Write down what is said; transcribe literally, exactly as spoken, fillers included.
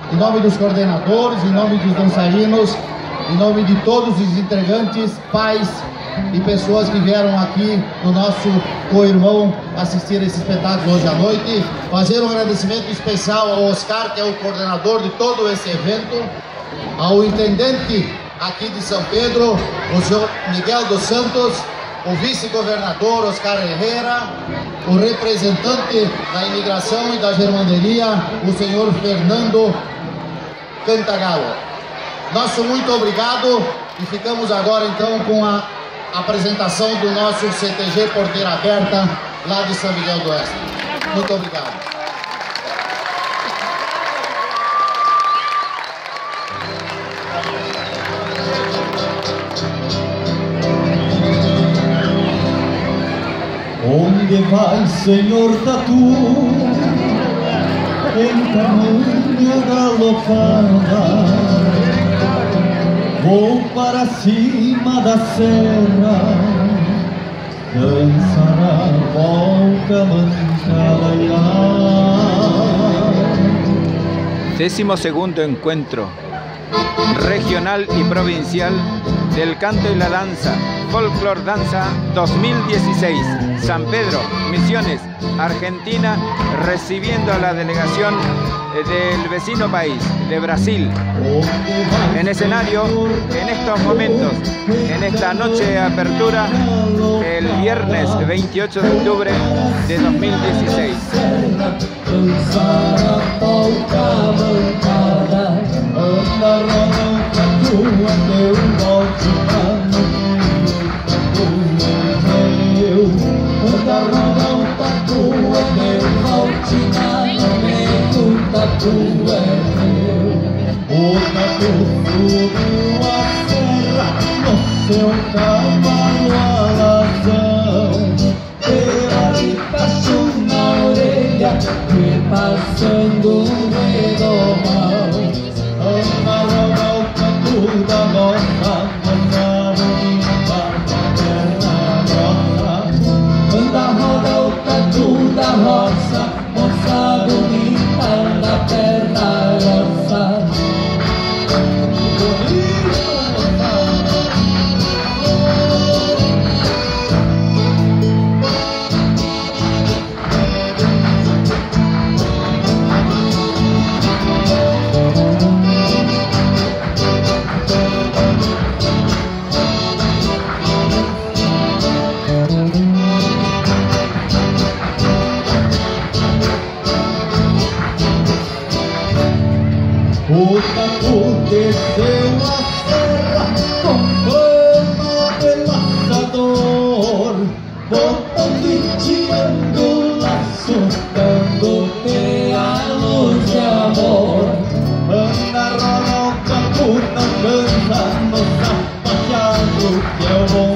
em nome dos coordenadores, em nome dos dançarinos, em nome de todos os integrantes, pais e pessoas que vieram aqui no nosso co-irmão assistir esse espetáculo hoje à noite. Fazer um agradecimento especial ao Oscar, que é o coordenador de todo esse evento, ao intendente aqui de São Pedro, o senhor Miguel dos Santos, o vice-governador Oscar Herrera, o representante da imigração e da germanderia, o senhor Fernando Cantagalo. Nosso muito obrigado e ficamos agora então com a apresentação do nosso C T G Porteira Aberta lá de São Miguel do Oeste. Muito obrigado. Onde vai, senhor Tatu, em tamanha galopada? Vou para cima da serra, dançar a volta mancalaiá. Décimo segundo encuentro regional y provincial del canto y la danza, Folklore Danza dos mil dieciséis, San Pedro, Misiones, Argentina, recibiendo a la delegación del vecino país, de Brasil. En escenario, en estos momentos, en esta noche de apertura, el viernes veintiocho de octubre de dos mil dieciséis. Tu é meu, o tatu subiu a serra no seu cavalo alazão, pela de cacho na orelha, repassando um redomão. Anda roda o tatu da roça, anda bonita da perna grossa. Anda roda o tatu da roça, moça bonita da perna grossa. O tatu desceu a serra com fama de laçador, botando, tirando laço, dando pealos de amor. Anda, roda o tatu, não cansa no sapateado, que eu vou